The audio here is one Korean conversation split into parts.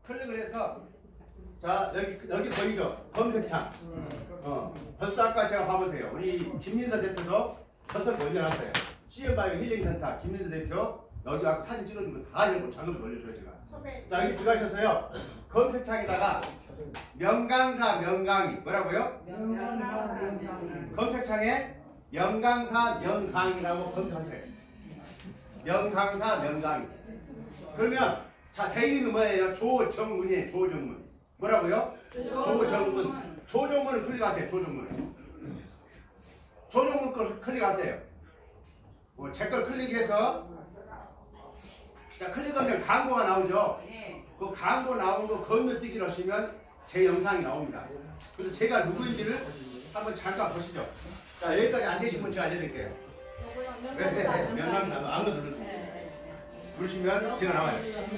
클릭을 해서 자 여기 보이죠? 검색창. 벌써 아까 제가 봐보세요. 우리 김민서 대표도 벌써 올려놨어요. CM바이오 힐링센터 김민서 대표 여기 아까 사진 찍어준 거 다 이런 거 작업을 올려줘요 제가. 자 여기 들어가셔서요. 검색창에다가 명강사 명강의 뭐라고요? 명강사 명강의. 검색창에 명강사 명강의라고 검색하세요. 명강사 명강의. 그러면 자 제 이름이 뭐예요? 조정문이에요. 조정문. 뭐라고요? 조정문. 조정문을 클릭하세요. 조정문. 조정문 걸 클릭하세요. 제 걸 클릭해서 자 클릭하면 광고가 나오죠. 그 광고 나온 거 건너뛰기를 하시면 제 영상이 나옵니다. 그래서 제가 누구인지를 한번 잠깐 보시죠. 자 여기까지 안 되신 분 제가 알려드릴게요. 네. 명강사 아무도 누르시면 제가 나와요.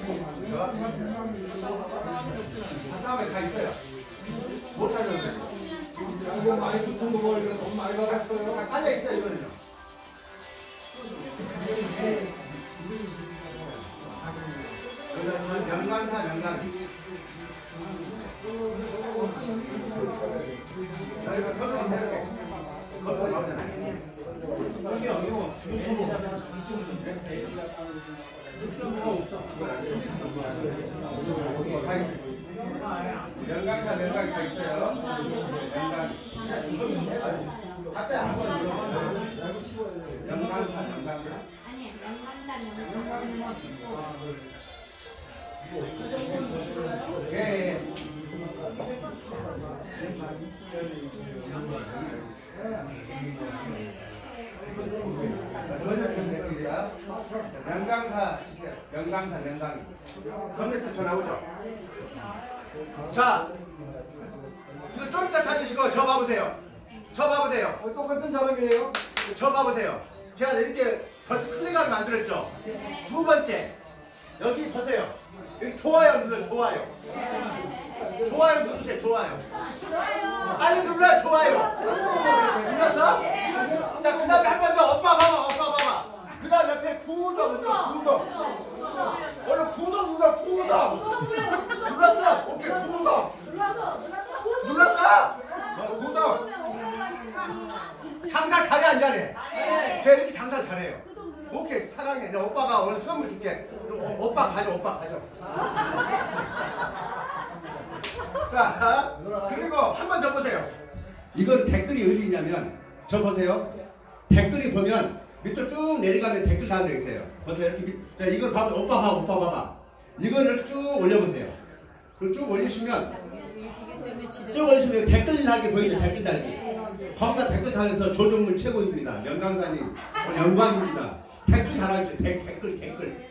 다음에 다 있어요. 못 찾았어요. 이거 많이 붙은 거 보니까 너무 많이 받았어요. 다 깔려 있어요 이거는요. 이거는 명강사 명강. 저희가 검색하면 이렇게 검색 나오잖아요. 명강사 명강이 다 있어요. 명강. 각자 한번 명강사 명강사. 아니, 명강사 명강사. 예. 명강사 치세요. 명강사 명강이. 컴퓨터 쳐 나오죠. 자, 이거 좀 이따 찾으시고 저 봐보세요. 저 봐보세요. 똑같은 사람이에요? 저 봐보세요. 제가 이렇게 벌써 클릭하게 만들었죠. 두 번째 여기 보세요. 여기 좋아요 눌러 좋아요. 좋아요 누르세요. 좋아요. 빨리 눌러 좋아요. 눌렀어? 자 그다음에 한 번 더 오빠 봐봐 오빠 봐봐. 그다음 옆에 구독 눌러 구독. 오늘 구독 눌러 구독. 눌렀어? 오케이 구독. 눌렀어? 구독. 장사 잘해 안 잘해? 제가 이렇게 장사 잘해요. 오케이 사랑해. 내 오빠가 오늘 선물 줄게. 오빠 가져 오빠 가져. 자 그리고 한 번 더 보세요. 이건 댓글이 어디 있냐면 저 보세요. 댓글이 보면 밑으로 쭉 내려가면 댓글 다 되겠어요. 보세요. 이렇게 자 이걸 봐봐. 오빠 봐 오빠 봐봐. 이거를 쭉 올려보세요. 그걸 쭉 올리시면 댓글 달기 보이죠? 댓글 달기. 거기다 댓글 달아서 조정문 최고입니다. 명강사님 영광입니다. 댓글 달아주세요. 댓글.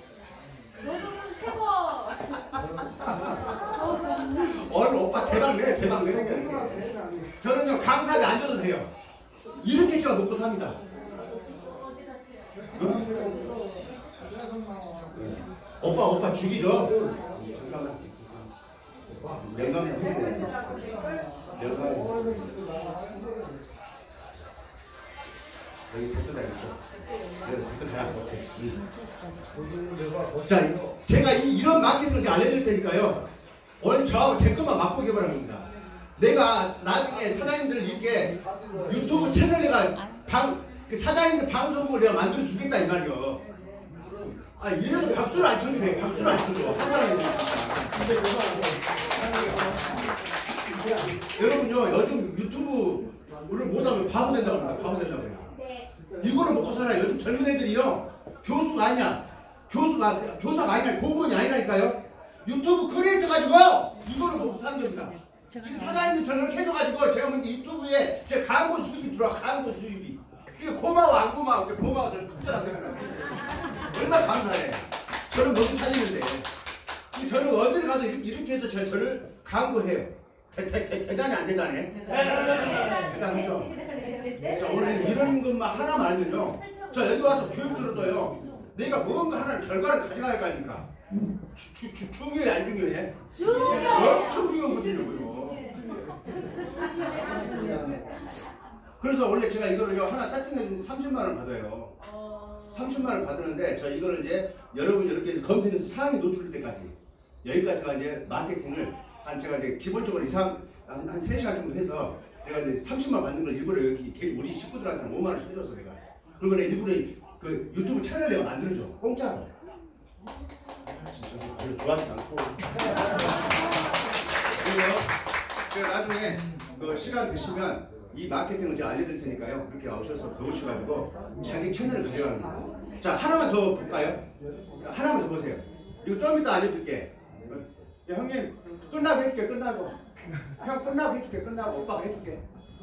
오늘 오빠 대박 내 저는요 강사에 앉아도 돼요. 이렇게 제가 먹고 삽니다. 오빠 죽이죠. 잠깐만. 명강사 여기 댓글 달겠죠. 댓글 잘 안 볼게. 자, 제가 이런 마케팅을 알려줄 테니까요. 오늘 저하고 제 것만 맛보게 바랍니다. 내가 나중에 사장님들 이렇게 유튜브 채널에가 사장님들 방송국을 내가 만들어 주겠다 이 말이요. 아, 이래도 박수를 안 쳐주네. 박수를 안 쳐줘. 여러분요, 요즘 유튜브를 못하면 바보 된다고 합니다. 바보 된다고 해요. 이거를 먹고 살아요. 요즘 젊은 애들이요. 교수가 아니야. 교사가 아니라 공무원이 아니라니까요. 유튜브 크리에이터 가지고 이거를 먹고 사는 겁니다. 지금 사장님들 저렇게 해줘가지고 제가 보니까 유튜브에 제 광고 수입이 들어와. 광고 수입이. 이게 고마워 안 고마워. 고마워. 저는 특별한 거는 얼마나 감사해. 저는 먹고 살리는데. 저는 어딜 가도 이렇게 해서 저를 광고해요. 대단히 안 대단해? 대단하죠? 자, 오늘 이런 것만 하나만 알면요. 자, 여기 와서 교육 들어도요. 내가 뭔가 하나의 결과를 가져갈 거니까. 중요해, 안 중요해? 엄청 중요하거든요. 그래서 원래 제가 이거를 하나 세팅해주면 30만원 받아요. 30만원 받았는데, 저 이거를 이제 여러분이 이렇게 검색해서 사항이 노출될 때까지. 여기까지가 이제 마케팅을 제가 이제 기본적으로 한 3시간 정도 해서 내가 이제 30만 받는 걸 일부러 여기 우리 식구들한테 5만 원씩 해줬어 내가. 그리고 내가 일부러 그 유튜브 채널 내가 만들어줘 공짜로. 진짜 별로 좋아하지 않고. 그래서 나중에 그 시간 되시면 이 마케팅을 제가 알려드릴 테니까요. 그렇게 오셔서 배우셔가지고 자기 채널을 가져가는 거예요. 자, 하나만 더 볼까요? 하나만 더 보세요. 이거 좀 이따 알려줄게. 야, 형님 끝나고 해줄게. 끝나고 형 끝나고 해줄게. 끝나고 오빠가 해줄게.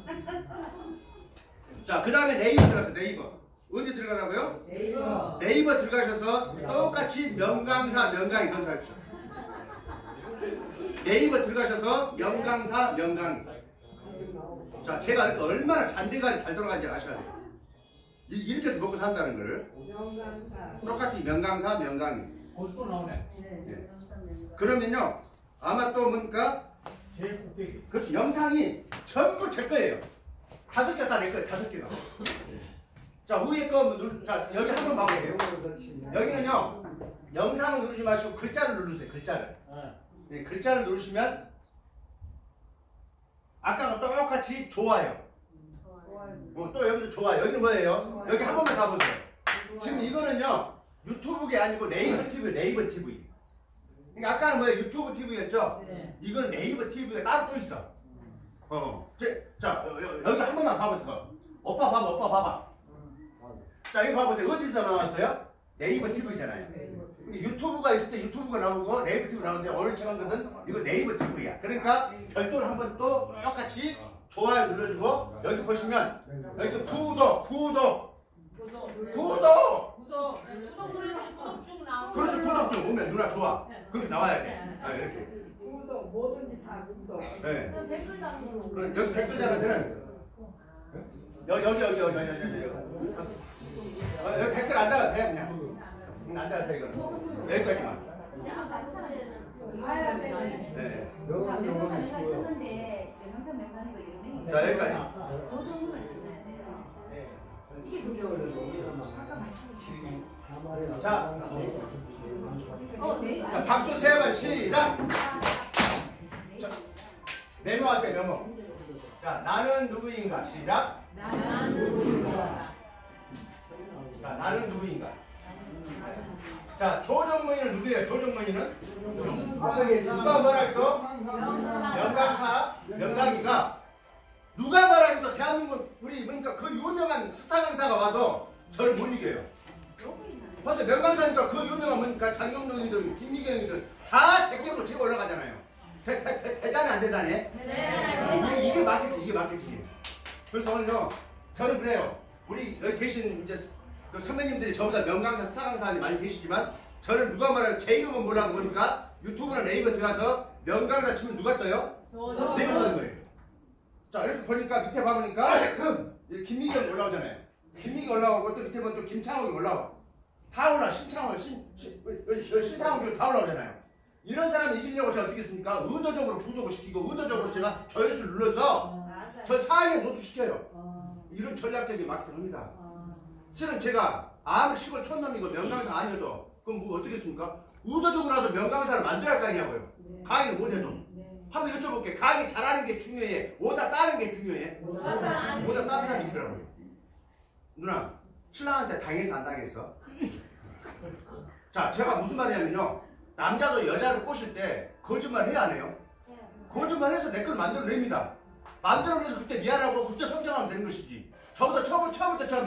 자, 그 다음에 네이버 들어가서 네이버 어디 들어가라고요? 네이버 들어가셔서 똑같이 명강사 명강의 검사하십시오. 네이버 들어가셔서 명강사 명강의. 자, 제가 그러니까 얼마나 잔대가 잘 돌아가는지 아셔야 돼요. 이렇게 해서 먹고 산다는 거를. 똑같이 명강사 명강의. 또 나오네. 네. 그러면요 아마 또 뭔가 그렇지 영상이 전부 제 거예요. 5개 다 내 거예요. 5개가. 자, 위에 거 자, 여기 한번 봐보세요. 여기는요 영상을 누르지 마시고 글자를 누르세요. 글자를. 네, 글자를 누르시면 아까랑 똑같이 좋아요. 또 여기도 좋아요. 여기는 뭐예요? 여기 한 번만 가보세요. 지금 이거는요 유튜브게 아니고 네이버 TV, 네이버 TV. 그러니까 아까는 뭐예요? 유튜브 TV였죠? 이건 네이버 TV가 따로 또 있어. 자, 여기 한 번만 봐보세요. 오빠 봐봐, 오빠 봐봐. 자, 이거 봐보세요. 어디서 나왔어요? 네이버 TV잖아요. 유튜브가 있을 때 유튜브가 나오고 네이버 TV 나오는데 오늘 제가 한 것은 이거 네이버 TV야. 그러니까 별도로 한 번 또 똑같이 좋아요 눌러주고 여기 보시면 여기 구독 쭉 나오고. 그렇죠. 구독 좀 오면 누나 좋아. 그렇게 나와야 돼. 이렇게. 구독 뭐든지 다 구독. 네. 그럼 댓글 다는 거. 그럼 여기 댓글 다는 데는 여기 댓글 안 달아도 돼 그냥. 안 달아도 돼 이거는. 여기까지만. 아까 그 사람은 봐야 돼. 네. 명강사 내가 쳤는데 명강사 명강이고 이름이 자, 여기까지. 조정문을 찍어야 돼요. 이게 자, 네. 자, 박수 3번 시작. 자, 메모하세요 메모. 자, 나는 누구인가 시작. 나는 누구인가. 자, 나는 누구인가. 자, 조정문이는 누구예요? 조정문이는 누가 뭐라 해도 명강사 명강이가 누가 뭐라 해도 대한민국 우리 그러니까 그 유명한 스타 강사가 와도 저를 못 이겨요. 벌써 명강사니까 그 유명한 뭔가 장경동이든 김미경이든 다 제격으로 치고 올라가잖아요. 대단해 안 대단해? 네. 이게 마케팅이에요. 그래서 오늘요 저는 그래요. 우리 여기 계신 이제 그 선배님들이 저보다 명강사 스타 강사들이 많이 계시지만 저는 누가 말하면 제 이름은 몰라도 보니까 유튜브나 네이버 들어가서 명강사 치면 누가 떠요? 내가 떠는 거예요. 자, 이렇게 보니까 밑에 봐보니까 김미경 올라오잖아요. 김미경 올라오고 또 밑에 보면 또 김창욱이 올라오고 다 올라. 신창욱, 신상욱이 다 올라오잖아요. 이런 사람이 이기려고 제가 어떻게 했습니까? 의도적으로 구독을 시키고 의도적으로 제가 조회수를 눌러서 저 상위에 노출시켜요. 이런 전략적인 마케팅입니다. 실은 제가 아무 시골 촌놈이고 명강사 아니어도 그럼 뭐 어떻게 했습니까? 의도적으로라도 명강사를 만들어야 할 거 아니냐고요. 강의를 못해도. 한번 여쭤볼게. 강의 잘하는 게 중요해? 오다 따는 게 중요해? 오다 따는 사람이 있더라고요. 누나, 신랑한테 당했어 안 당했어? 자, 제가 무슨 말이냐면요. 남자도 여자를 꼬실 때 거짓말 해야 안 해요? 거짓말해서 내 걸 만들어냅니다. 만들어내서 그때 미안하고 그때 성장하면 되는 것이지. 저보다 처음부터 제가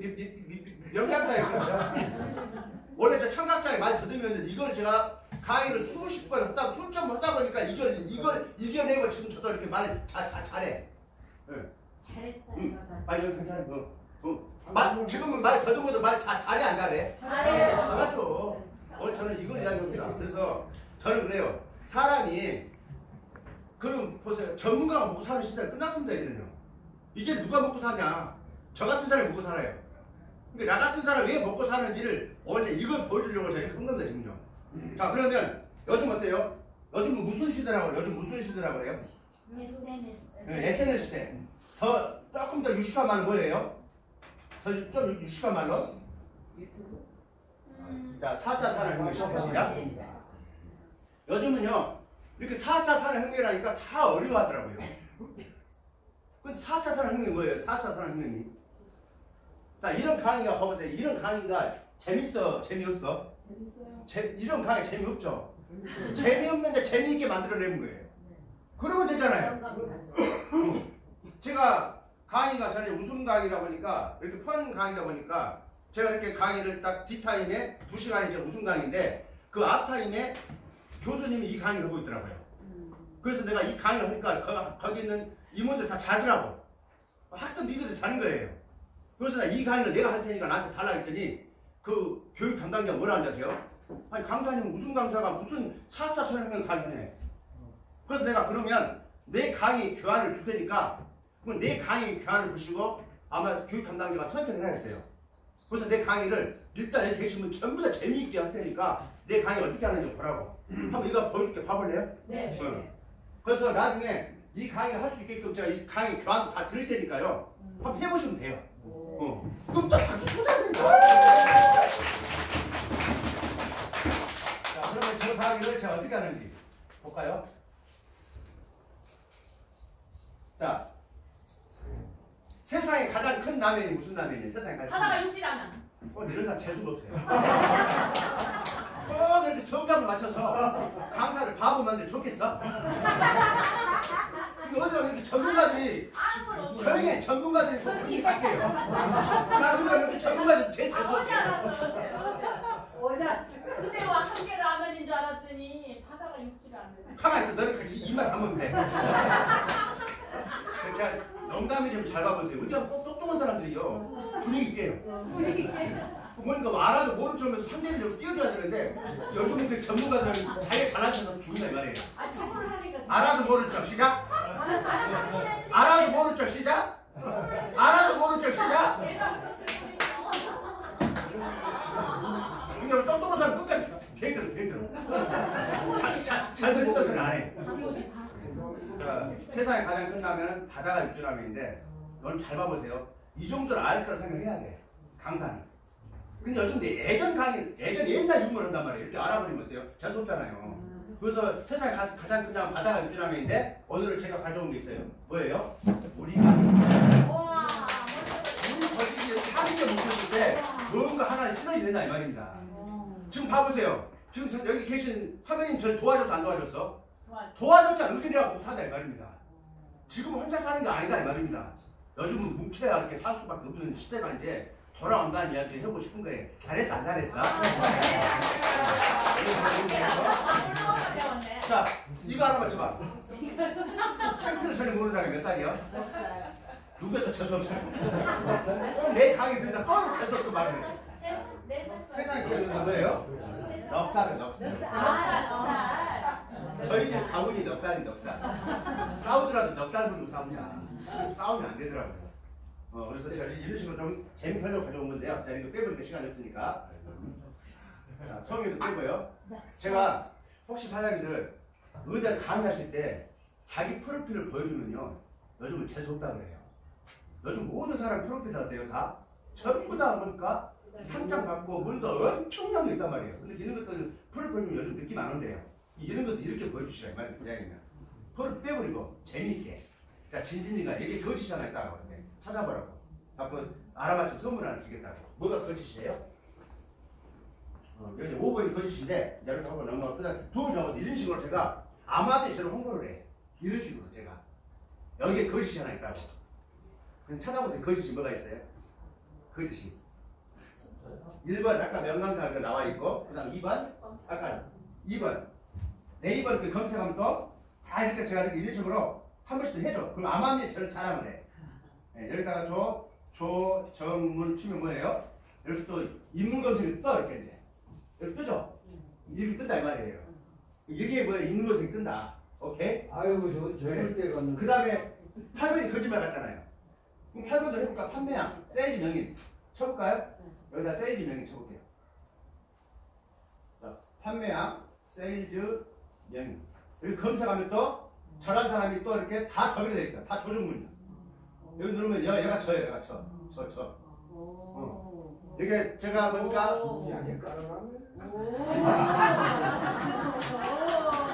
명강사였거든요. 원래 저 청각장애 많이 더듬였는데 이걸 제가 강의를 수십 번 했다, 수천 하다 보니까 이걸 이겨내고 지금 저도 이렇게 말 잘해. 네. 잘했어요. 아, 이거 괜찮아요. 지금은 말 더듬어도 말 잘해 안 잘해? 잘해요. 잘하죠. 오늘 저는 이걸 이야기합니다. 그래서 저는 그래요. 사람이 그럼 보세요. 전문가가 먹고 사는 시대는 끝났습니다. 이제는요. 이제 누가 먹고 사냐? 저 같은 사람이 먹고 살아요. 그러니까 나 같은 사람이 왜 먹고 사는지를 어제 이걸 보여주려고 저희가 한 겁니다. 지금요. 자, 그러면 요즘 어때요? 요즘 무슨 시대라고 그래요? 요즘 무슨 시대라고 그래요? SNS. 네, SNS 시대. 조금 더 유식한 말은 뭐예요? 좀 유식한 말로? 자, 4차 산업혁명 시대 시작. 요즘은요 이렇게 4차 산업혁명이라니까 다 어려워하더라고요. 근데 4차 산업혁명이 뭐예요? 4차 산업혁명이. 자, 이런 강의가 봐보세요. 이런 강의가 재밌어? 재미없어? 재밌어요. 이런 강의 재미없죠? 재미없는데 재미있게 만들어내는 거예요. 그러면 되잖아요. 제가 강의가 전에 웃음 강의다 보니까 이렇게 펀 강의다 보니까 제가 이렇게 강의를 딱 뒷타임에 2시간이 이제 웃음 강의인데 그 앞타임에 교수님이 이 강의를 하고 있더라고요. 그래서 내가 이 강의를 하니까 거기 있는 임원들 다 자더라고. 학생 니들도 자는 거예요. 그래서 나 이 강의를 내가 할 테니까 나한테 달라 했더니 그 교육 담당자가 뭐라 하는지 아세요? 아니 강사님은 웃음 강사가 무슨 4차 산업혁명 강의네. 그래서 내가 그러면 내 강의 교환을 줄 테니까 그럼 내 강의 교환을 보시고 아마 교육 담당자가 선택을 해야겠어요. 그래서 내 강의를 일단 여기 계신 분 전부 다 재미있게 할 테니까 내 강의 어떻게 하는지 보라고. 한번 이거 보여줄게. 봐볼래요? 네. 응. 그래서 나중에 이 강의를 할 수 있게끔 제가 이 강의 교환도 다 드릴 테니까요. 한번 해보시면 돼요. 그럼 또 박수 쳐줘야 자, 그러면 저 강의를 제가 어떻게 하는지 볼까요? 자, 세상에 가장 큰 라면이 무슨 라면이에요? 세상에 가장 큰 하다가 육지라면. 이런 사람 재수가 없어요. 꼭 이렇게 정답을 맞춰서 강사를 바보 만들 좋겠어? 이거 어디가 이렇게 전문가들이 조용히 해. 전문가들이 그렇게 할게요. 나 오늘 이렇게 전문가들 제일 재수 어제 없어요. 알았어. 오자. 그때 와한개 라면인 줄 알았더니 바다가 육지라면. 가만히 있어. 너는 입만 담으면 돼. 제가 농담이 좀 잘 봐보세요. 우리가 꼭 똑똑한 사람들이요. 분위기 있게요. 분위기 있게. 뭔가 알아도 모른 척하면서 상대를 띄워줘야 되는데 요즘은 전문가들은 자기가 잘난 척해서 죽는다 이 말이에요. 아 친구를 하니까. 알아서 모른 척 시작. 알아서 모른 척 시작. 알아서 모른 척 시작. 이게 똑똑한 사람 끝까지 대들어. 잘 듣는 것은 안 해. 자, 세상에 가장 큰 라면은 바다가 육지라면인데 넌 잘 봐보세요. 이 정도를 알 거라 생각해야 돼. 강사는. 근데 요즘 예전 강의, 옛날 유머를 한단 말이에요. 이렇게 알아버리면 어때요? 재수없잖아요. 그래서 세상에 가장 큰 라면 바다가 육지라면인데 오늘 제가 가져온 게 있어요. 뭐예요? 우리가. 와. 우리 저기 하루에 묵혔을 때 뭔가 하나 쓰러야 된다 이 말입니다. 지금 봐보세요. 지금 여기 계신 선배님 저 도와줘서 안 도와줬어? 도와줬자 의견이라고 못 산다 이 말입니다. 지금 혼자 사는 게 아니다 이 말입니다. 요즘은 뭉쳐야 이렇게 살 수밖에 없는 시대가 이제 돌아온다는 이야기를 해보고 싶은 거예요. 잘했어 안 잘했어? 자, 이거 하나 맞춰봐. 창피도 전혀 모른다가 몇 살이야? 누가 또 재수없어요? 꼭 내 강의 들으자 또 재수없고 말을 해. 세상에 재수없는 뭐예요? 넉살은 넉살. 저희 집 가문이 넉살이 넉살. 싸우더라도 넉살 부르고 싸우냐. 싸우면 안 되더라고요. 그래서 제가 이런 식으로 좀 재밌게 하려고 가져온 건데요. 자, 이거 빼버리니까 시간이 없으니까. 자, 성의도 빼고요. 제가 혹시 사장님들 의대 강의하실 때 자기 프로필을 보여주면요. 요즘은 재수없다고 그래요. 요즘 모든 사람 프로필 다 돼요. 다. 전부 다 보니까 상장 받고 뭔가 엄청나게 있단 말이에요. 근데 이런 것들 프로필 보면 요즘 느낌 안 온대요. 이런 것도 이렇게 보여주시라 이 말이에요. 부장님은. 프로필 빼버리고 재미있게. 자, 진진이가 이게 거짓이 하나 있다고 하는데 찾아보라고. 갖고 알아맞힌 선물 하나 주겠다고. 뭐가 거짓이에요? 여기 5번이 거짓인데 이렇게 하고 넘어가고 그다음 두 번 잡아서 이런 식으로 제가 아마대처럼 홍보를 해. 이런 식으로 제가. 여기에 거짓이 하나 있다고. 그럼 찾아보세요. 거짓이 뭐가 있어요? 거짓이. 1번 아까 명강사가 나와 있고 그 다음 2번 아까 2번 네 2번 그 검색하면 또 다 이렇게 제가 이런 식으로 한 번씩 해줘. 그럼 암암리에 저를 잘하면 돼. 네, 여기다가 조정문 치면 뭐예요? 이렇게 또 인물 검색이 떠 이렇게 이제 여기 뜨죠? 이렇게 뜬다 이 말이에요. 이게 뭐예요? 인물 검색이 뜬다. 오케이? 아이고 저럴 때가 그 다음에 8번이 거짓말 같잖아요. 그럼 8번도 해볼까? 판매양, 세일즈 명인 쳐볼까요? 여기다 세일즈 명인 쳐볼게요. 자, 판매양, 세일즈 명인 여기 검색하면 또 저란 사람이 또 이렇게 다 더비되어 있어요. 다 조정문이야. 여기 누르면 얘가 저예요. 얘가 저. 이게 제가 보니까 이게 깔아가면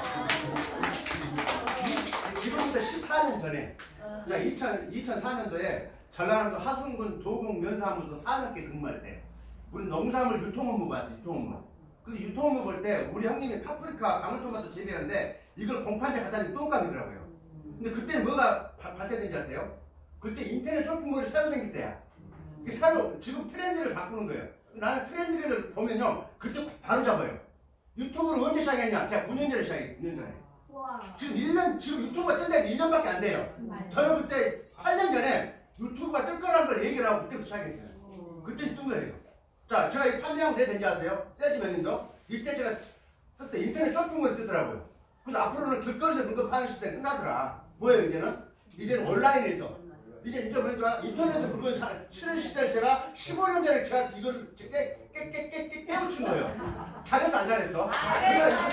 지금부터 14년 전에, 자, 2004년도에 전라남도 하순군 도곡면사무소 산업계 근무할 때, 우리 농산물 유통업무 봤지, 유통업무. 근데 유통업무 볼 때 우리 형님이 파프리카, 방울토마토 재배하는데 이걸 공판대 갖다 니 똥감이더라고요. 근데 그때 뭐가 발달된지 아세요? 그때 인터넷 쇼핑몰이 새로 생길 때야. 이게 새로 지금 트렌드를 바꾸는 거예요. 나는 트렌드를 보면요, 그때 바로 잡아요. 유튜브를 언제 시작했냐? 제가 9년 전에 시작했어요. 9년 전에. 지금 1년, 지금 유튜브가 뜬 데가 1년밖에 안 돼요. 저는 그때 8년 전에 유튜브가 뜰 거라는 걸 얘기를 하고 그때부터 시작했어요. 그때 뜬 거예요. 자, 제가 이 판매하고 왜 된지 아세요? 세지 면인도 이때 제가 그때 인터넷 쇼핑몰이 뜨더라고요. 그래서 앞으로는 길거리에서 물건 파는 시대 끝나더라. 뭐예요, 이제는? 이제는 온라인에서. 이제 보니까 인터넷에서 물건 치는 시대를 제가 15년 전에 제가 이걸 깨우친 거예요. 잘했어, 안 잘했어? 그래가지고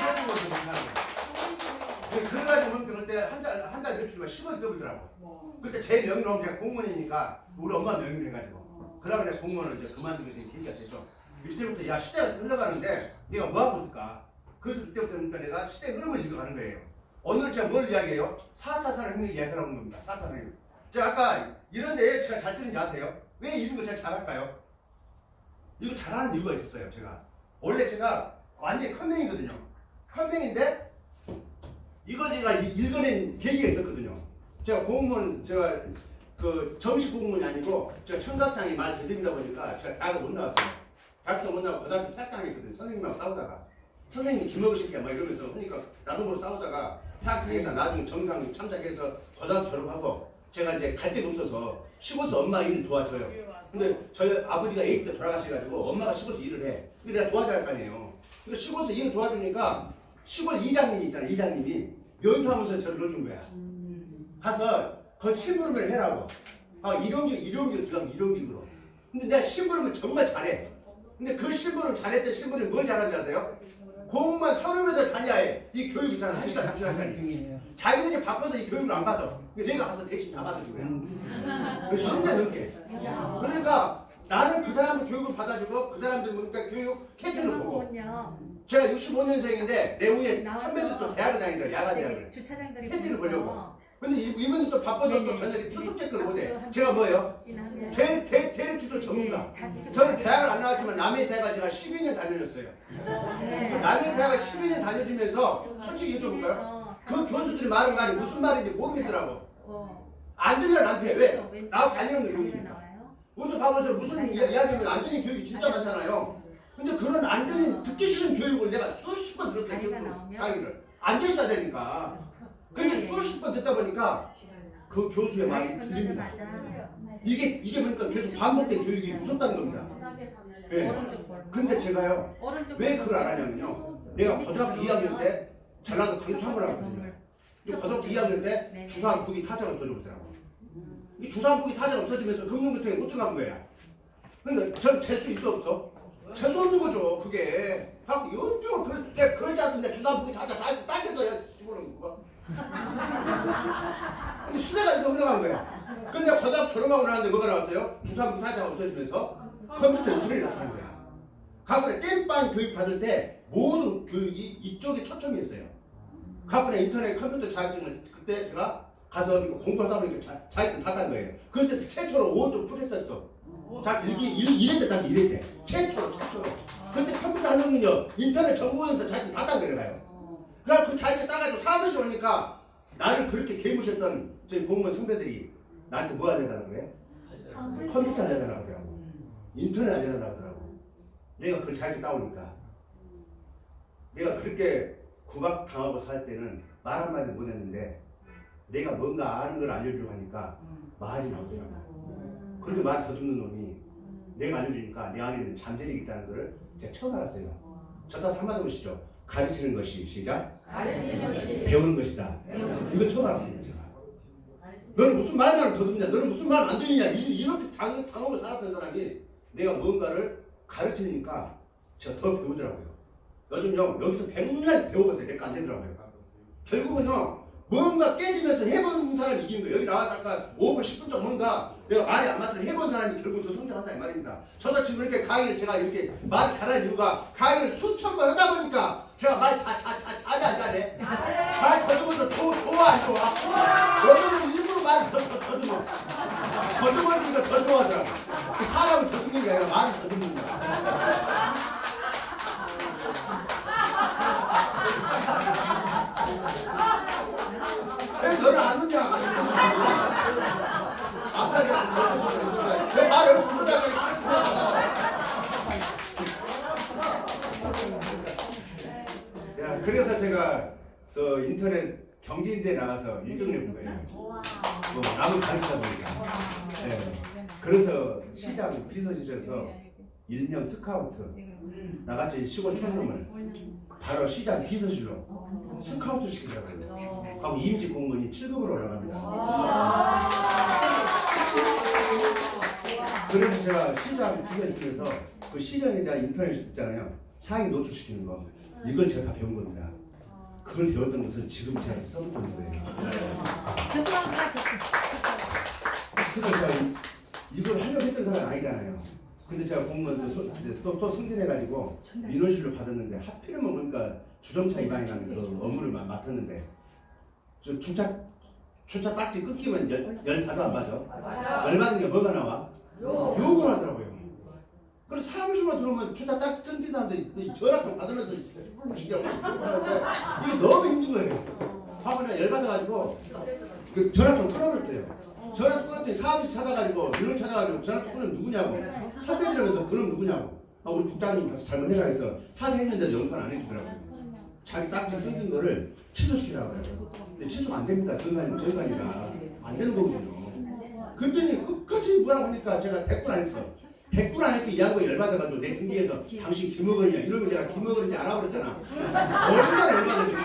그래가지고 그때 한 달 매출만 10억 떠보더라고. 그때 제 명의로 제가 공무원이니까 우리 엄마 명의로 해가지고. 그러고 내가 공무원을 이제 그만두게 된 계기가 됐죠. 이때부터 야, 시대가 흘러가는데 내가 뭐 하고 있을까? 그래서 그때부터 그러니까 내가 시대의 흐름을 읽어가는 거예요. 오늘 제가 뭘 이야기해요? 4차 산업혁명 이야기하는 겁니다. 4차 산업혁명. 제가 아까 이런데 제가 잘 뜨는지 아세요? 왜 이런 걸 제가 잘할까요? 이거 잘하는 이유가 있었어요. 제가 원래 제가 완전히 컨맹이거든요. 컨맹인데 이걸 제가 읽어낸 계기가 있었거든요. 제가 공무원, 제가 그 정식 공무원이 아니고 제가 청각장애 말 들린다 보니까 제가 대학을 못 나왔어요. 대학도 못 나고 고등학교 탈당했거든요. 선생님하고 싸우다가 선생님이 주먹을 시켜 막 이러면서 하니까 나도 모르고 싸우다가 퇴학하겠다. 나중에 정상 참작해서 고등학교 졸업하고 제가 이제 갈 데가 없어서 시골에서 엄마 일 도와줘요. 근데 저희 아버지가 아기 때 돌아가셔가지고 엄마가 시골에서 일을 해. 근데 내가 도와줘야 할 거 아니에요. 근데 시골에서 일을 도와주니까 시골 이장님이 있잖아요. 이장님이 면사무소에 저를 넣어준 거야. 가서 그 심부름을 해라고. 아, 일용직으로 들어가면 일용직으로. 근데 내가 심부름을 정말 잘해. 근데 그 심부름 잘했던 심부름이 뭘 잘하는지 아세요? 공무원 서류에도 다녀야 해. 이 교육 있잖아. 1시간 2시간짜리. 자기들이 바빠서 이 교육을 안 받아. 내가 가서 대신 다 받아준 거야. 10년 넘게. 그러니까 나는 그 사람들 교육을 받아주고 그 사람들 보니까 교육 캠핑을 보고. 제가 65년생인데 내 후에 선배들도 대학을 다니죠. 야간 대학을. 캠핑을 보려고. 근데 이분이 또 바빠서 또 저녁에 추석 체크를 못해. 제가 뭐예요? 대일 추석 전문가. 저는 대학을 안 나왔지만 남의 대학을 제가 12년 다녀줬어요. 남의 대학을 12년 다녀주면서 솔직히 여쭤볼까요? 그 교수들이 말한 말이 무슨 말인지 모르겠더라고. 안 들려 나한테. 왜? 나하고 다니는 교육이니까. 우리도 바보에서 무슨 이야기하면 안 들리는 교육이 진짜 많잖아요. 근데 그런 안 들리는 듣기 싫은 교육을 내가 수십 번 들었어요. 교수 강의를. 앉아있어야 되니까. 근데 수십 번 듣다 보니까 그 교수의 말이 들립니다. 이게 보니까 계속 반복된 교육이 무섭다는 겁니다. 네. 근데 제가요, 왜 그걸 안 하냐면요. 내가 고등학교 2학년 때 전라도 강주 상고를 하거든요. 고등학교 2학년 때 주사한 국이 타자가 없어져버리더라고요. 이 주사한 국이 타자가 없어지면서 금융교통에 못 들어간 거야. 근데 전 재수 있어 없어? 재수 없는 거죠, 그게. 하고 연병을 그러지 않습니다. 주사한 국이 타자 당겨서 집어넣는 거. 근데 시대가 이렇게 흘러간 거야. 근데 고등학교 졸업하고 나왔는데 뭐가 나왔어요? 주사한 국이 타자가 없어지면서 컴퓨터 인터넷이 나타난 거야. 가군에 땜빵 교육 받을 때 모든 교육이 이쪽에 초점이 있어요. 가군에 인터넷 컴퓨터 자격증을 그때 제가 가서 공부하다 보니까 자격증 받은 거예요. 그래서 최초로 5원 프로세서 자, 이럴 때 딱 이럴 때 최초로. 근데 컴퓨터 하는군요. 인터넷 정보원에서 자격증 받은 거예요. 그래서 그 자격증 따가지고 사무실 오니까 나를 그렇게 개무셨던 저희 공무원 선배들이 나한테 뭐 하려고 그래? 컴퓨터 하려고 하더라고. 인터넷 하려고 하더라고. 내가 그걸 자격증 따오니까. 내가 그렇게 구박당하고 살 때는 말 한마디 못했는데 내가 뭔가 아는 걸 알려주고 하니까 말이 나오더라고. 그렇게 말 더듬는 놈이 내가 알려주니까 내 안에는 잠재력이 있다는 걸 제가 처음 알았어요. 저다 한마디 보시죠. 가르치는 것이 시작. 배우는 것이다. 이거 처음 알았습니다. 제가. 너는 무슨 말만 더듬냐. 너는 무슨 말 안 들리냐. 이렇게 당하고 살았던 사람이 내가 뭔가를 가르치니까 제가 더 배우더라고요. 요즘요, 여기서 100년 배워봤어요. 내가 안 되더라고요. 결국은요, 뭔가 깨지면서 해본 사람이 이긴 거예요. 여기 나와서 아까 5분, 10분 동안 뭔가 내가 말이 안 맞더라도 해본 사람이 결국 더 성장한다 이 말입니다. 저도 지금 이렇게 강의를 제가 이렇게 말 잘하는 이유가 강의를 수천 번 하다 보니까 제가 말 잘해 안 잘해? 말 더듬어도 좋아 안 좋아? 여자는 일부러 많이 더듬어. 더듬어주니까 더 좋아하더라고. 사람을 더듬는 게 아니라 말을 더듬는 거야. 왜 너는 안 듣냐? 아까 내 말을 부르다가 야, 그래서 제가 그 인터넷 경기인대에 나가서 1등을 해본 거예요. 뭐 남을 가르치다 보니까. 네. 그래서 시장 비서실에서 일명 스카우트 나같이 시골 촌놈을 바로 시장 비서실로 스카우트 시키더라고요. 하고 임직 공무원이 7급으로 올라갑니다. 그래서 제가 시장 비서실에서 그 시장에 대한 인터넷 있잖아요. 상위 노출시키는 거. 이걸 제가 다 배운 겁니다. 그걸 배웠던 것을 지금 제가 써먹고 있는 거예요. 그래서 제가 이걸 하려고 했던 사람은 아니잖아요. 근데 제가 공무원 또 승진해가지고 민원실로 받았는데 하필이면 그러니까 주정차 위반이라는 그 업무를 맡았는데 저 주차 딱지 끊기면 열사도 안 맞아. 열 받은 게 뭐가 나와? 욕을 하더라고요. 그래서 사무실로 들어오면 주차 딱 끊긴 사람들이 전화 좀 받으면서 진짜 이게 너무 힘든 거예요. 하고 내가 열받아가지고 전화 좀 끊어버렸대요. 전화 끊었더니 사무실 찾아가지고 민원 찾아가지고 전화 끊으면 누구냐고 사태지라고 해서 그럼 누구냐고 우리 국장님 가서 잘못해라 해서 사죄했는데도 용서 안 해주더라고요. 자기 딱지 끊긴 거를 취소시키라고 해요. 근데 취소가 안 됩니다. 전산이라 안 되는 거거든요. 그랬더니 끝까지 뭐라고 하니까 제가 대꾸를 안 했어. 대꾸를 안 했고 이 양반이 열받아가지고 내 등기에서 당신 김어건이야 이러면 내가 김어건인지 알아버렸잖아. 얼마나 열받았지.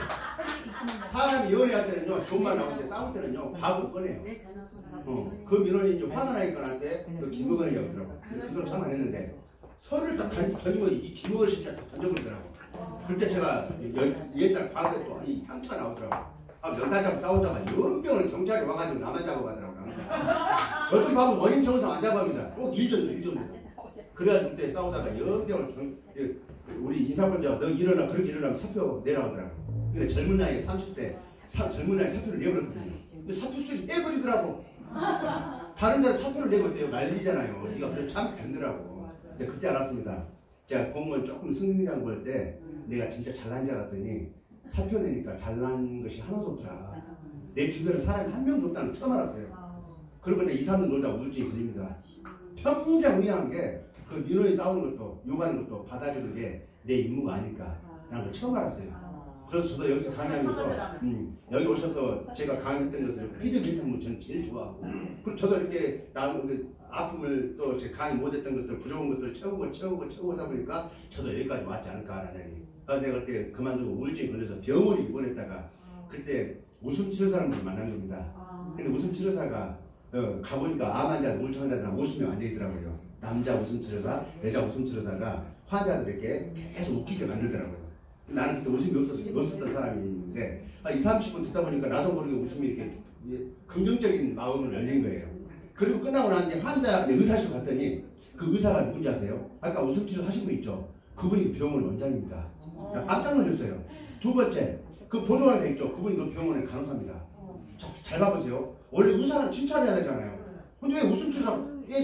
사람이 연애할 때는요 좋은 말 나오는데 싸울 때는요 과거 꺼내요. 그 민원이 이제 화가 나니까 나한테 그 김어건이라고 하더라고. 그래서 참 안 했는데 서류를 딱 던지면 이 김어건 시키가 딱 던져버리더라고. 그때 제가 옛날 과거에 또 이 상처가 나오더라고. 여사 잡고 싸우다가 연병을 경찰이 와가지고 나만 잡아가더라고. 요즘 봐면 원인 정상 안 잡아갑니다. 꼭 일전수. 그래가지고 그때 싸우다가 연병을 우리 인사권자가 너 일어나 그렇게 일어나면 사표 내라하더라고. 근데 젊은 나이에 30대 젊은 나이에 사표를 내버렸거든요. 근데 사표 쓰기 빼버리더라고. 다른 데는 사표를 내고 있대요. 난리잖아요. 네가 그래 참 변더라고. 근데 그때 알았습니다. 제가 공무원 조금 승진한 걸 때 내가 진짜 잘난 줄 알았더니 사표 내니까 잘난 것이 하나도 없더라. 내 주변에 사람이 한 명도 없다는 걸 처음 알았어요. 그러고 내가 2, 3년 놀다 우울증이 걸립니다. 평생 후회한 게 그 민원이 싸우는 것도 요구하는 것도 받아주는 게 내 임무가 아닐까 라는 걸 처음 알았어요. 그래서 저도 여기서 강의하면서 여기 오셔서 제가 강의했던 것을 피드백 해주는 건 저는 제일 좋아하고 그리고 저도 이렇게 아픔을 또 제 강의 못했던 것들 부족한 것들을 채우고 하다 보니까 저도 여기까지 왔지 않을까라는 그래서 내가 그때 그만두고 우울증이 걸려서 병원에 입원했다가 그때 웃음 치료사를 만난 겁니다. 근데 웃음 치료사가 가보니까 암 환자, 우울증 환자들은 50명 앉아있더라고요. 남자 웃음 치료사, 여자 웃음 치료사가 환자들에게 계속 웃기게 만들더라고요. 나는 그때 웃음이 없었던 사람이 있는데 20, 30분 듣다 보니까 나도 모르게 웃음이 이렇게 긍정적인 마음을 열린 거예요. 그리고 끝나고 난 뒤에 환자 의사실 갔더니 그 의사가 누군지 아세요? 아까 웃음 치료 하신 분 있죠? 그분이 그 병원 원장입니다. 깜짝 놀랐어요. 두 번째, 그 보조관사 있죠? 그분이 그 병원의 간호사입니다. 잘 봐보세요. 원래 의사는 칭찬해야 되잖아요. 근데 왜 웃음 치료사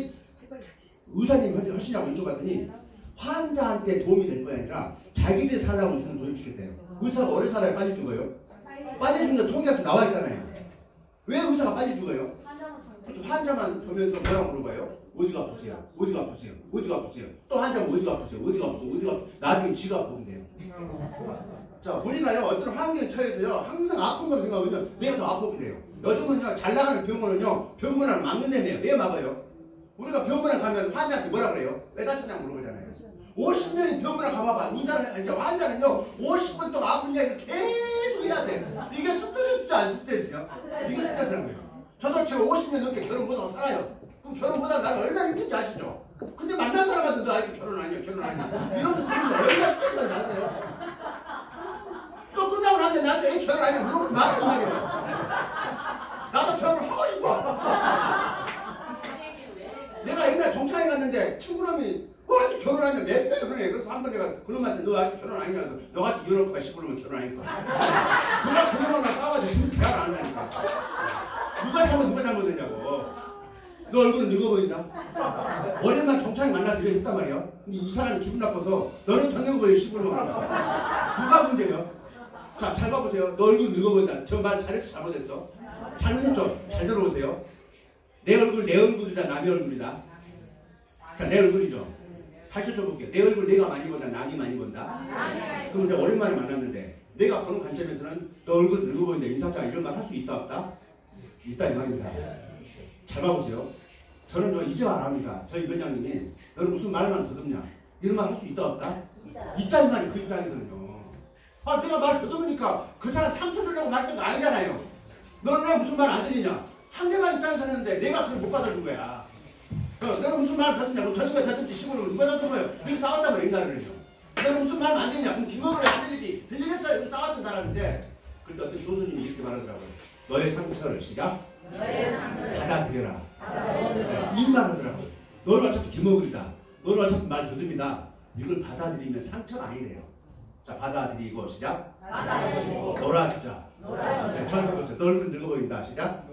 의사님이 하시냐고 여쭤봤더니 환자한테 도움이 될 거야 아니라 자기들 살라고 웃음을 도입시켰대요. 의사가 오래 살아야 빨리 죽어요? 빨리 죽는 통계가 나와 있잖아요. 왜 의사가 빨리 죽어요? 환자만 보면서 뭐라고 물어봐요? 어디가 아프세요? 어디가 아프세요? 어디가 아프세요? 또 환자가 어디가 아프세요? 어디가 아프세요? 어디가 아프세요? 나중에 지가 아프면 돼요. 자, 우리가요 어떤 환경에 처해서요 항상 아픈 걸 생각하면 내가 더 아프면 돼요. 요즘은요 잘 나가는 병원은요 병문안 막는다며요. 왜 막아요? 우리가 병문안 가면 환자한테 뭐라 그래요? 왜 다쳤냐고 물어보잖아요. 50년이 병문안 가봐봐. 환자는요 50분 동안 아픈 이야기를 계속 해야 돼. 이게 스트레스지 안 스트레스요? 이게 스트레스라는 거예요. 저도 지금 50년 넘게 결혼 못하고 살아요. 그럼 결혼 못하고 나는 얼마나 힘든지 아시죠? 근데 만난 사람한테 너 아직 결혼 아니야 결혼 아니야 이러면서 얼마나 스트레스인지 아세요? 또 끝나고 나한테 나한테 애 결혼 아니야 물어보지 말란 말이야. 나도 결혼하고 싶어. 내가 옛날 동창회 갔는데 친구놈이 아직 결혼 안 했냐 몇 배를 그래. 그래서 한 번 내가 그놈한테 너 아직 결혼 아니냐 너 같이 이혼할까 싶으면 결혼 안 했어. 그가 그놈하고 너 얼굴은 늙어 보인다. 원래만 경찰이 만나서 이렇게 했단 말이야. 근데 이 사람이 기분 나빠서 너는 더 늙어 보여 시골로 가면서. 누가 문제야? 자, 잘 봐보세요. 너 얼굴 늙어 보인다. 저 말 잘했어 잘못했어? 잘못했죠? 잘 들어보세요. 내 얼굴이다 남의 얼굴이다. 자, 내 얼굴이죠. 다시 여쭤볼게요. 내 얼굴 내가 많이 본다 남이 많이 본다? 그럼 내가 오랜만에 만났는데 내가 보는 관점에서는 너 얼굴 늙어 보인다 인사자 이런 말 할 수 있다 없다? 있다 이 말입니다. 잘 봐보세요. 저는 이제 안 합니다. 저희 위원장님이 너는 무슨 말만 더듬냐 이런 말 할 수 있다 없다? 있다 이 말이 그 입장에서는요. 아 내가 말 더듬으니까 그 사람 상처 주려고 말했던 거 아니잖아요. 너는 왜 무슨 말 안 들리냐? 상대방 입장에서 했는데 내가 그걸 못 받아준 거야. 너는 무슨 말 더듬냐고 더듬지 시골로 누가 더듬어요? 이렇게 싸웠단 말이야 인간은요. 너는 무슨 말 안 들리냐? 그럼 김원호를 안 들리지. 들리겠어요? 이렇게 싸웠던 사람인데 그런데 어떤 교수님이 이렇게 말하더라고요. 너의 상처를 시작 받아들여라. 이 말 하더라고. 너는 어차피 기머글이다. 너는 어차피 말 더듬이다. 이걸 받아들이면 상처가 아니래요. 자, 받아들이고 시작. 놀아주자. 네, 처음 해보세요. 너 얼굴 늙어 보인다. 시작.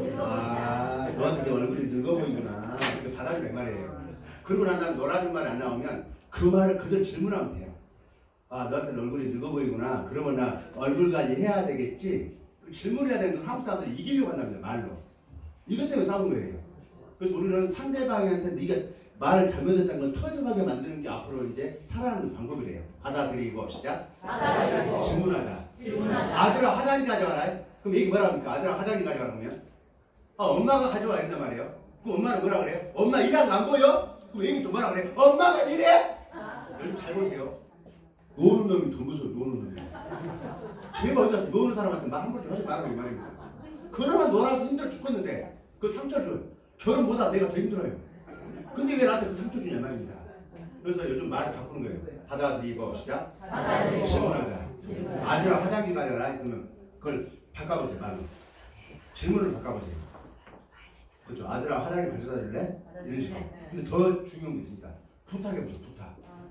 아, 너한테 내 얼굴이 늙어 보이구나. 이렇게 받아들이는 말이에요. 그러고 난 다음에 놀아준 말이 안 나오면 그 말을 그대로 질문하면 돼요. 아, 너한테 얼굴이 늙어 보이구나. 그러면 나 얼굴 관리 해야 되겠지. 질문해야 되는 건 한국 사람들이 이기려고 한답니다. 말로. 이것 때문에 싸우는 거예요. 그래서 우리는 상대방한테 네가 말을 잘못했다는 걸 터득하게 만드는 게 앞으로 이제 살아가는 방법이래요. 받아들이고 시작. 질문하자. 아들아 화장지 가져와라. 그럼 얘기 뭐라 합니까? 아들아 화장지 가져와라 그러면 엄마가 가져와야 된단 말이에요. 그럼 엄마는 뭐라 그래요? 엄마 일하는 거 안 보여? 그럼 얘기 또 뭐라 그래? 엄마가 이래? 여러분 잘 보세요. 노는 놈이 더 무서워. 노는 놈이. 제가 어디 가서 노는 사람한테 말 한마디 하지 말라고 이 말입니다. 그러면 놀아서 힘들어 죽겠는데 그 상처 줘요. 결혼보다 내가 더 힘들어요. 근데 왜 나한테 그 상처 주냐 말입니다. 그래서 요즘 말 바꾸는 거예요. 받아들이고 시작. 질문하자. 아들아 화장지 가져라. 그러면 그걸 바꿔보세요. 말로. 질문을 바꿔보세요. 그렇죠. 아들아 화장지 가져다 줄래? 이런 식으로. 근데 더 중요한 게 있습니다. 부탁해보세요. 부탁.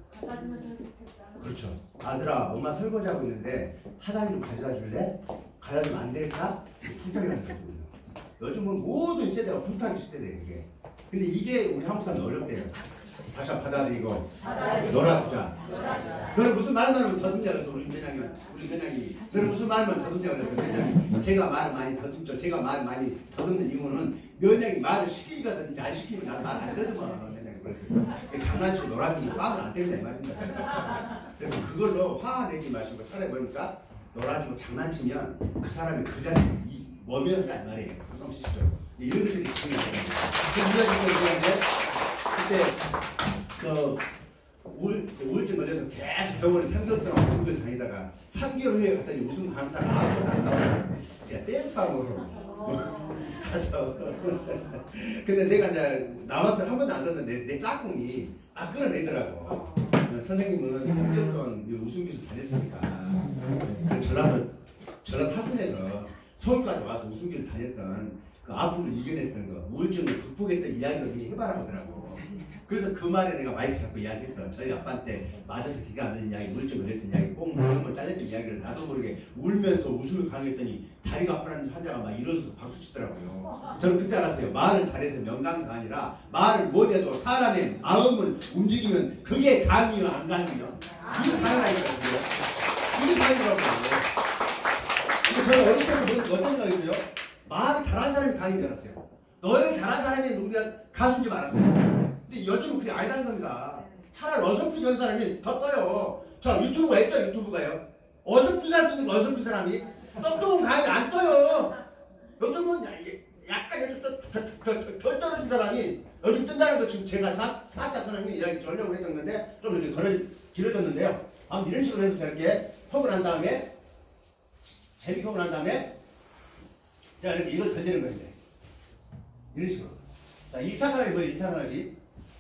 그렇죠. 아들아 엄마 설거지하고 있는데 화장지 좀 가져다 줄래? 가져다 주면 안 될까? 부탁이라는 거거든요. 요즘은 모든 세대가 부탁이 시대래요. 이게. 근데 이게 우리 한국 사람 어렵대요. 다시 한번 받아들이고 놀아주자. 너는 무슨 말만 하면 더듬냐 그래서 우리 회장님이 너는 무슨 말만 더듬냐 그래서 회장님 제가 말을 많이 더듬죠. 제가 말을 많이 더듬는 이유는 위원장이 말을 시키거든지 안 시키면 나도 말 안 더듬어. 장난치고 놀아주면 빵을 안 때린다 이 말입니다. 그래서 그걸로 화내지 마시고 차라리 보니까 놀아주고 장난치면 그 사람이 그 자리에 머무르자 이 말이에요. 성시시죠. 이런 것들이 중요해요. 그때 우울증 걸려서 계속 병원에 3개월 동안 우승들 다니다가 3개월 후에 갔더니 우승 강사가 아무것도 안 나와요. 제가 땜빵으로 가서 근데 내가 이제 나한테 한 번도 안 썼는데 내 짝꿍이 막 끌어내더라고. 선생님은 3개월 동안 우승기술 다녔으니까 전라도 하순에서 서울까지 와서 우승기를 다녔던 그 아픔을 이겨냈던 거, 우울증을 극복했던 이야기를 해봐라 하더라고. 그래서 그 말에 내가 마이크 잡고 이야기했어. 저희 아빠한테 맞아서 기가 안 되는 이야기, 우울증 걸렸던 이야기, 꼭 무릎을 잘렸던 이야기를 나도 모르게 울면서 웃음을 강요했더니 다리가 아프다는 환자가 막 일어서서 박수 치더라고요. 저는 그때 알았어요. 말을 잘해서 명강사가 아니라 말을 못해도 사람의 마음을 움직이면 그게 강이요 안 강이요? 이게 강이라니까요. 이게 강이라고요. 저는 어릴 때는 어떤 생각이고요? 말 잘하는 사람이 강인 줄 알았어요. 너를 잘하는 사람이 누군가 가수인 줄 알았어요. 근데 요즘은 그게 아니라는 겁니다. 차라리 어설프게 한 사람이 더 떠요. 저 유튜브가 있죠, 유튜브가요. 어설픈 사람이 어설픈 사람이 똑똑한 강이 안 떠요. 요즘은 약간 덜 떨어진 사람이 요즘 뜬다는 거 지금 제가 4차 선생님 이야기 전려고 했던 건데 좀 이렇게 길어졌는데요. 아무튼 이런 식으로 해서 저렇게 퍽을 한 다음에 재밌게 퍽을 한 다음에 자, 이렇게 이걸 던지는 거예요. 이런 식으로. 자, 1차 산업이 뭐예요? 1차 산업이?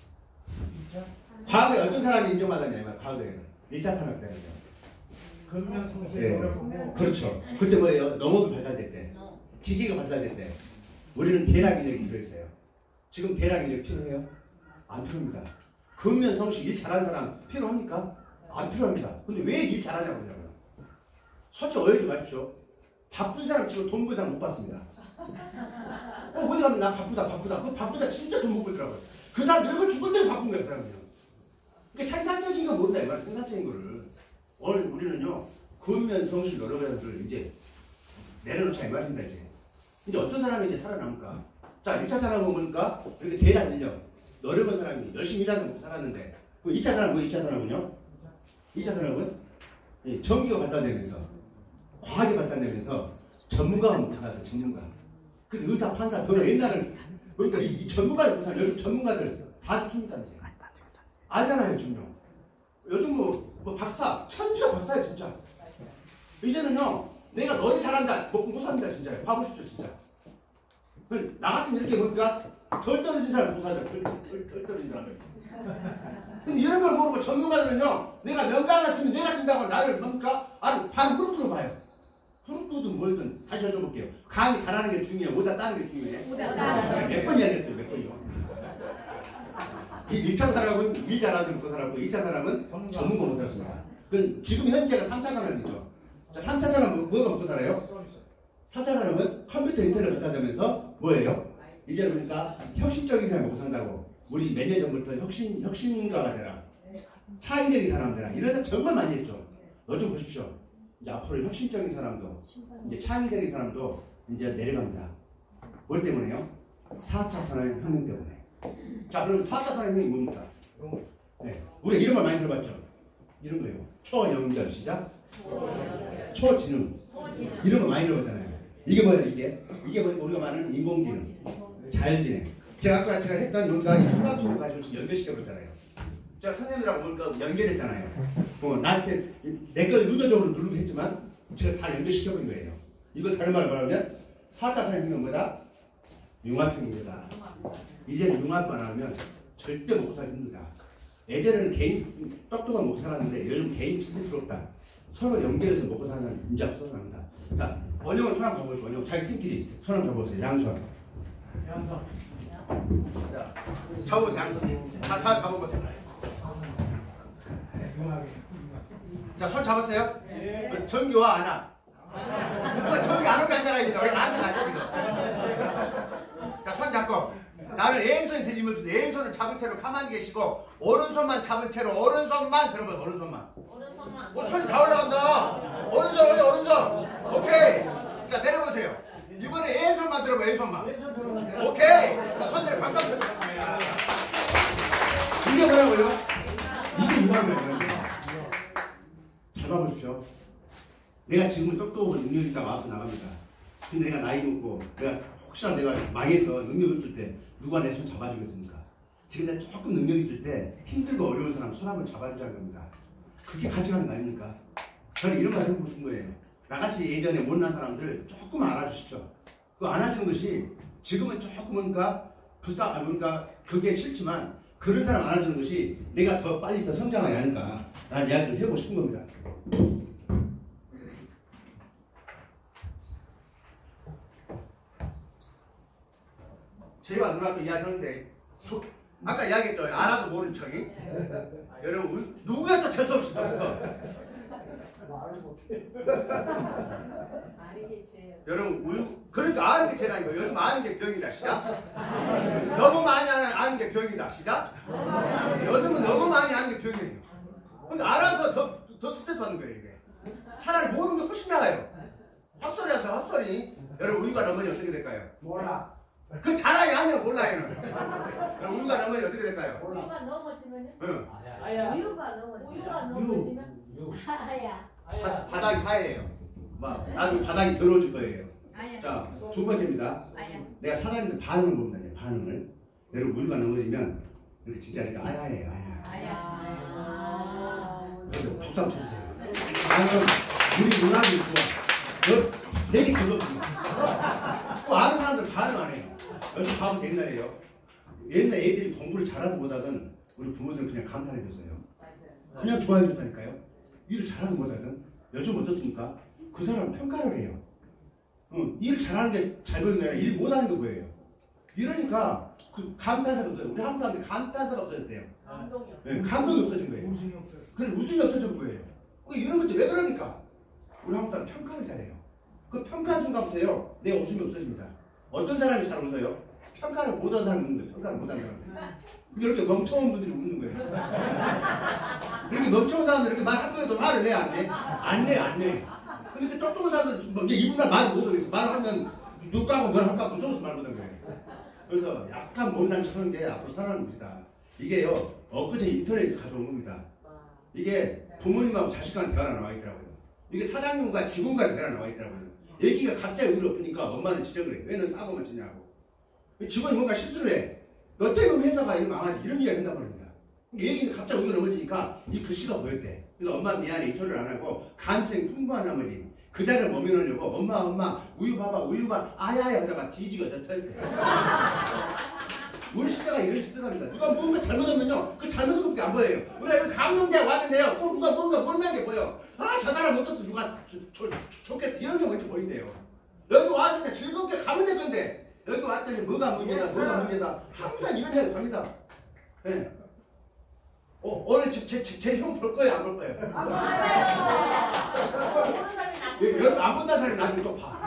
과거에 어떤 사람이 인정받았냐, 과거에는. 1차 산업이다. 그러면 성실히 네. 어렵고. 그렇죠. 그때 뭐예요? 농업이 발달될 때. 기계가 발달될 때. 우리는 대량 인력이 필요했어요. 지금 대량 인력 필요해요? 안 필요합니다. 근면 성실 일 잘하는 사람 필요합니까? 안 필요합니다. 근데 왜 일 잘하냐고 그러냐고요. 솔직히 오해하지 마십시오. 바쁜 사람 치고 돈 버는 사람 못 봤습니다. 어디 가면 나 바쁘다. 그 바쁘다 진짜 돈 못 벌더라고요. 그 사람 늙어 죽을 때도 바쁜 거야 그 사람은요. 그러니까 생산적인 건 뭔다 이 말. 생산적인 거를 오늘 우리는요 근면 성실 노력을 이제 내려놓자 이 말입니다 이제. 이제 어떤 사람이 이제 살아남을까? 자 1차 산업은 뭡니까? 이렇게 대란 인력 노력한 사람이 열심히 일해서 먹고 살았는데 그 2차 산업 뭐 2차 산업은요? 2차 산업은 이 전기가 발달되면서 과학이 발달되면서 전문가가 못 살아서 전문가. 그래서 의사, 판사, 변호사 옛날은 그러니까 이 전문가들 요즘 전문가들 다 죽습니다 이제. 알잖아요 요즘요. 요즘 뭐 박사 천지가 박사야 진짜. 이제는요 내가 너희 잘한다 먹고 못 삽니다 진짜요. 봐보십시오 진짜. 나 같은 이렇게 보니까 덜 떨어진 사람 못 살죠. 덜 떨어진 사람. 근데 이런 걸 모르고 전문가들은요 내가 명강을 치면 내가 뛴다고 나를 뭡니까? 아주 반 후루룩으로 봐요. 후루룩이든 뭐든 다시 여쭤볼게요. 강의 잘하는 게 중요해요? 오다 따는 게 중요해요? 오다 따는 몇 번 이야기했어요 몇 번이요. 이 1차 사람은 일 잘하는 먹고 살았고 2차 사람은 전문가 먹고 살았습니다. 지금 현재가 3차 사람이죠. 자 3차 사람은 뭐가 먹고 살아요? 3차 사람은 컴퓨터 인터넷 발달되면서 뭐예요? 이제 그러니까 혁신적인 사람 먹고 산다고. 우리 몇 년 전부터 혁신가가 되라. 창의적인 사람 되라. 이런 거 정말 많이 했죠. 요즘 보십시오. 이제 앞으로 혁신적인 사람도 이제 창의적인 사람도 이제 내려갑니다. 뭘 때문에요? 4차 산업혁명 때문에. 자 그럼 4차 산업혁명이 뭡니까? 네, 우리가 이런 말 많이 들어봤죠. 이런 거예요. 초연결 시작. 초지능. 이런 거 많이 들어봤잖아요. 이게 뭐예요? 이게 뭐 우리가 말하는 인공지능, 자연지능. 제가 아까 했던 뭔가 이 스마트폰 가지고 지금 연결시켜버렸잖아요. 제가 선생님들하고 뭔가 연결했잖아요. 나한테 내 걸 의도적으로 누르게 했지만 제가 다 연결시켜버린 거예요. 이거 다른 말로 말하면 4차 산업혁명은 뭐다? 융합혁명이다. 이제는 융합만 하면 절대 먹고 살기 힘들다. 예전에는 개인 똑똑한 먹고 살았는데 요즘 개인 친구스럽다. 서로 연결해서 먹고 사는 인자가 쏟아납니다. 자, 원영은 손 한번 잡아보시죠. 원영 자기 팀끼리 손 한번 잡아보세요. 양손. 자, 잡아보세요. 양손. 다 잡아보세요. 자, 손 잡았어요? 네. 전기와 안 와? 누가 전기 안 오게 앉아라. 왜 나한테 가냐 지금. 자, 손 잡고. 나는 왼손이 들리면서 왼손을 잡은 채로 가만히 계시고 오른손만 잡은 채로 오른손만 들어봐요. 오른손만. 손이 다 올라간다. 오른손. 오케이. 자, 내려보세요. 이번에 왼손만 들어봐요. 왼손만. 오케이. 자, 손 내려. 박수 한번 쳐주세요. 이게 뭐라고요? 이게 융합이에요. 잘 봐보십시오. 내가 지금은 똑똑하고 능력 있다고 와서 나갑니다. 근데 내가 나이 먹고 내가 혹시나 내가 망해서 능력 없을 때 누가 내 손 잡아주겠습니까? 지금 내가 조금 능력 있을 때 힘들고 어려운 사람 손 한번 잡아주자는 겁니다. 그게 가치가는 거 아닙니까? 저는 이런 말 해보고 싶은 거예요. 나같이 예전에 못난 사람들 조금 알아주십시오. 그 안아주는 것이 지금은 조금 뭔가 뭔가 그게 싫지만 그런 사람 안아주는 것이 내가 더 빨리 더 성장하지 않을까 라는 이야기를 해보고 싶은 겁니다. 제가 누나도 이야기하는데 아까 이야기했죠. 알아도 모른 척이. 여러분 누구야 또 재수없이 없어. 여러분 그러니까 아는 게 죄라는 거예요. 요즘 아는 게 병이다. 시작. 너무 많이 아는 게 병이다. 시작. 요즘은 너무 많이 아는 게 병이에요. 근데 알아서 더 스트레스 받는 거예요. 이게. 차라리 모르는 게 훨씬 나아요. 헛소리 하세요. 헛소리. 여러분 우리가 어머니 어떻게 될까요? 몰라. 그 자랑이 아니야. 몰라요. 여러분 우리가 어머니 어떻게 될까요? 우유가 넘어지면요? 응. 우유가 넘어지면 우유가 넘어지면 하야. 바닥이 하얘요. 나중에 바닥이 더러워질 거예요. 아야. 자, 두 번째입니다. 아야. 내가 사장님들 반응을 봅니다. 반응을. 여러분 우유가 넘어지면 이렇게 진짜 이렇게 아야해요. 아야. 그래서 박수 한번 쳐주세요. 반응 우리 누나들이 좋아. 너 되게 즐겁습니다. 또 아는 사람들 반응 안 해요. 요즘 봐보세요. 옛날에요. 옛날 애들이 공부를 잘하든 못하든 우리 부모들은 그냥 감탄해줬어요. 그냥 좋아해줬다니까요. 일을 잘하든 못하든. 요즘 어떻습니까? 그 사람은 평가를 해요. 일 잘하는 게 잘 보이는 게 아니라 일 못하는 게 뭐예요? 이러니까 그 감탄사가 없어요. 우리 한국 사람들이 감탄사가 없어졌대요. 감동이요. 네, 감동이 없어진 거예요. 그래서 웃음이 없어진 거예요. 이런 것도 왜 그러니까? 우리 한국 사람 평가를 잘해요. 그 평가한 순간부터요, 내 웃음이 없어집니다. 어떤 사람이 잘 웃어요? 평가를 못한 사람이 웃는 거예요. 평가를 못한 사람들. 이렇게 멍청한 분들이 웃는 거예요. 이렇게 멍청한 사람들 이렇게 말 한 번도 말을 내 안 내? 안 내. 근데 그 똑똑한 사람들 뭐 이제 이분만 말을 못 하겠어. 말하면 누구하고 뭘 할까 무서워서 말 못하는 거예요. 그래서 약간 못난 척하는 게 앞으로 살아가는 겁니다. 이게요 엊그제 인터넷에서 가져온 겁니다. 이게 부모님하고 자식과는 대화가 나와 있더라고요. 이게 사장님과 직원과 대화가 나와 있더라고요. 얘기가 갑자기 의리 엎으니까 엄마는 지적을 해. 왜 넌 사고만 치냐고. 직원이 뭔가 실수를 해. 너 때문에 회사가 이렇게 망하지. 이런 얘기가 된단 말입니다. 얘기는 갑자기 의리 넘어지니까 이 글씨가 보였대. 그래서 엄마 미안해 이 소리를 안 하고 감성이 풍부한 나머지 그 자리를 머무르려고 엄마 우유 봐봐 우유가 아야야 하다가 뒤지가 저 털대. 우리 시대가 이런 시대랍니다. 누가 뭔가 잘못하면요 그 잘못한 것밖에 안 보여요. 우리가 여기 강동대에 왔는데요 꼭 누가 뭔가 못난 게 보여. 아 저 사람 못했어 누가 좋겠어 이런 게 먼저 보인대요. 여기 와서 그냥 즐겁게 가면 될 건데 여기 왔더니 뭐가 문제다 항상 이런 얘기 갑니다. 네. 오늘 제 형 볼 거예요 안 볼 거예요? 안 봐요. 여기 안 본다는 사람이 나중에 또 봐.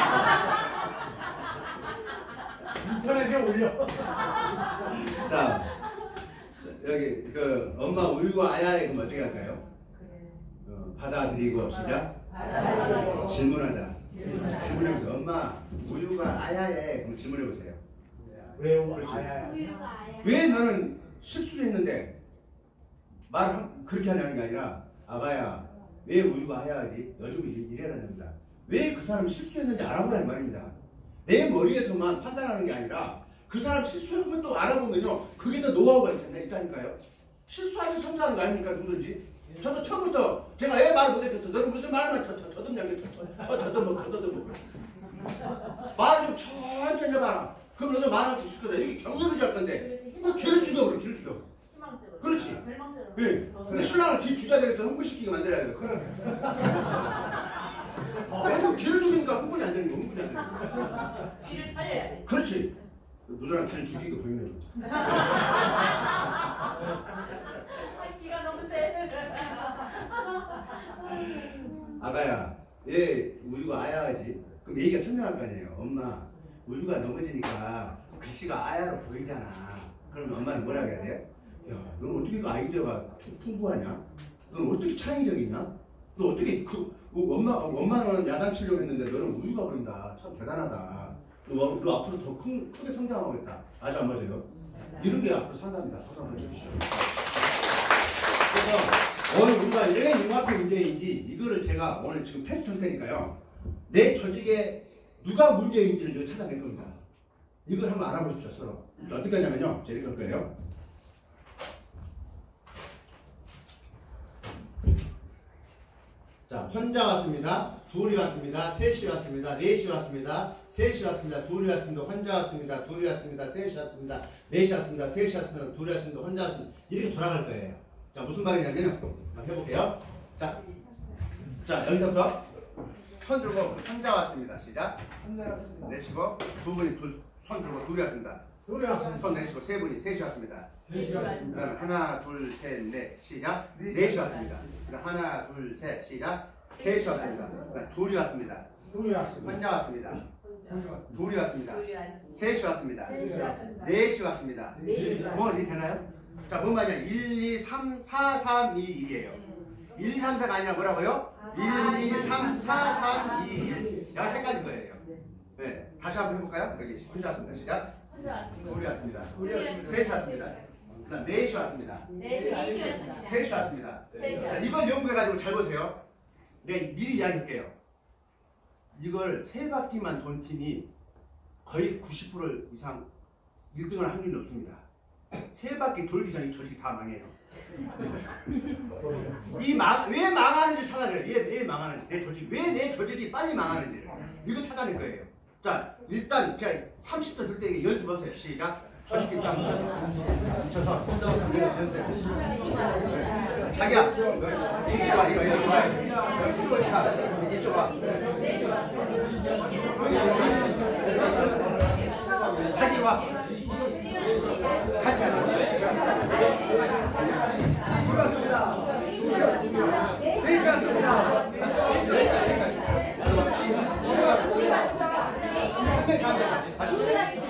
인터넷에 올려. 자 여기 그 엄마 우유와 아야의 그럼 어떻게 할까요? 받아들이고 시작. 질문하자. 질문해보세요. 엄마 우유가 아야에 그럼 질문해보세요. 왜 그렇죠. 아야? 왜 너는 실수를 했는데 그렇게 하냐는 게 아니라 아가야 왜 우유가 하야하지? 요즘 이래야 됩니다. 왜 그 사람이 실수했는지 알아보라는 말입니다. 내 머리에서만 판단하는 게 아니라 그 사람 실수한 것도 알아보면요 그게 더 노하우가 있다니까요. 실수하지 성장하는 거 아닙니까 누구든지. 저도 처음부터 제가 애 말 못했겠어. 너는 무슨 말만 더듬냐고 더듬어 말 좀 천천히 해봐라. 그럼 너도 말할 수 있을 거다. 이렇게 경솔을 할 건데 그 길을 죽여버려 길을 죽여. 그렇지. 예. 근데 신랑을 길 죽여야 되겠어. 흥분시키게 만들어야 되겠어. 왜냐면 길을 죽이니까 흥분이 안 되는 거. 흥분이 안 되는 거. 길을 살려야 돼. 그렇지. 누나랑 길을 죽이고 보이네. 기가 너무 세. 아가야, 얘 우유가 아야하지. 그럼 얘기가 설명할 거 아니에요. 엄마, 우유가 넘어지니까 글씨가 아야로 보이잖아. 그러면 엄마는 뭐라 그래야 돼? 야, 넌 어떻게 그 아이디어가 풍부하냐? 넌 어떻게 창의적이냐? 너 어떻게 엄마는 야단치려고 했는데 너는 우유가 보인다. 참 대단하다. 너 앞으로 더 크게 성장하고 있다. 아주 안 맞아요? 이런 게 앞으로 산답니다. 박수 한번 쳐주시죠. 그래서 오늘 우리가 왜 융합의 문제인지 이거를 제가 오늘 지금 테스트 할 테니까요. 내 조직에 누가 문제인지를 찾아낼 겁니다. 이걸 한번 알아보십시오. 서로. 어떻게 하냐면요. 제가 이렇게 할 거예요. 자, 혼자 왔습니다. 둘이 왔습니다. 셋이 왔습니다. 넷이 왔습니다. 셋이 왔습니다. 둘이 왔습니다. 혼자 왔습니다. 둘이 왔습니다. 셋이 왔습니다. 넷이 왔습니다. 셋이 왔습니다. 둘이 왔습니다. 혼자 왔습니다. 이렇게 돌아갈 거예요. 자, 무슨 말이냐면요. 한번 해볼게요. 자, 여기서부터 손 들고 혼자 왔습니다. 시작. 혼자 왔습니다. 내쉬고 두 분이 손 들고 둘이 왔습니다. 둘이 왔습니다. 손 내쉬고 세 분이 셋이 왔습니다. 넷이 왔습니다. 그 다음에 하나, 둘, 셋, 넷, 시작. 넷이 왔습니다. 그 다음 하나, 둘, 셋, 시작. 셋이 왔습니다. 그 다음 둘이 왔습니다. 둘이 왔습니다. 혼자 왔습니다. 혼자 왔습니다. 둘이 왔습니다. 셋이 왔습니다. 넷이 왔습니다. 넷이 왔습니다. 넷이 뭐 이렇게 되나요? 자, 뭔 말이냐? 1, 2, 3, 4, 3, 2, 1이에요. 1, 2, 3, 4가 아니라 뭐라고요? 1, 2, 3, 4, 3, 2, 1. 약간 헷갈릴 거예요. 네. 다시 한번 해볼까요? 여기 혼자 왔습니다. 시작. 둘이 왔습니다. 셋이 왔습니다. 그 다음 넷이 왔습니다. 셋이 왔습니다. 자, 이걸 연구해가지고 잘 보세요. 네, 미리 이야기할게요. 이걸 세 바퀴만 돈 팀이 거의 90% 이상 1등을 할 일은 없습니다. 세 바퀴 돌기 전에 이 조직이 다 망해요. 왜 망하는지 찾아내요. 왜 망하는지. 내 조직이 빨리 망하는지를. 이거 찾아낼 거예요. 자, 일단 제가 30도 들 때 연습하세요. 시작. 조직이 딱 뭉쳐서 연습해. 자기야, 이리 와, 이리 와. 이쪽 오니까 이쪽 와. 자기 와. 같이 하자. 셋이 왔습니다. 아, 누구나